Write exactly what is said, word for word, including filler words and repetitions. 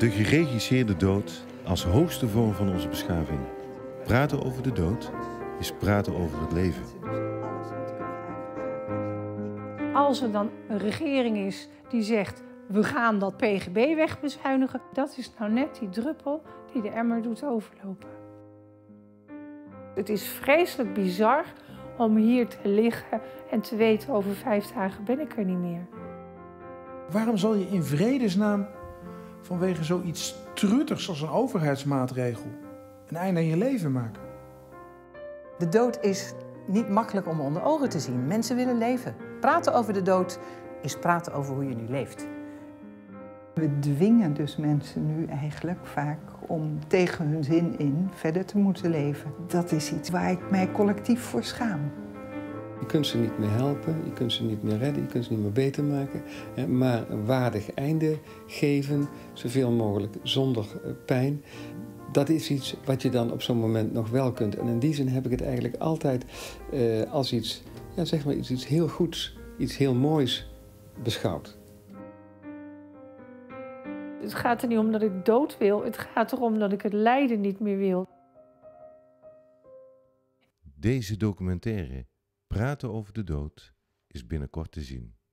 De geregisseerde dood als hoogste vorm van onze beschaving. Praten over de dood is praten over het leven. Als er dan een regering is die zegt, we gaan dat P G B wegbezuinigen, dat is nou net die druppel die de emmer doet overlopen. Het is vreselijk bizar om hier te liggen en te weten, over vijf dagen ben ik er niet meer. Waarom zal je in vredesnaam vanwege zoiets truttigs als een overheidsmaatregel een einde aan je leven maken? De dood is niet makkelijk om onder ogen te zien. Mensen willen leven. Praten over de dood is praten over hoe je nu leeft. We dwingen dus mensen nu eigenlijk vaak om tegen hun zin in verder te moeten leven. Dat is iets waar ik mij collectief voor schaam. Je kunt ze niet meer helpen, je kunt ze niet meer redden, je kunt ze niet meer beter maken. Maar een waardig einde geven, zoveel mogelijk zonder pijn. Dat is iets wat je dan op zo'n moment nog wel kunt. En in die zin heb ik het eigenlijk altijd uh, als iets, ja, zeg maar iets, iets heel goeds, iets heel moois beschouwd. Het gaat er niet om dat ik dood wil, het gaat erom dat ik het lijden niet meer wil. Deze documentaire, Praten over de dood, is binnenkort te zien.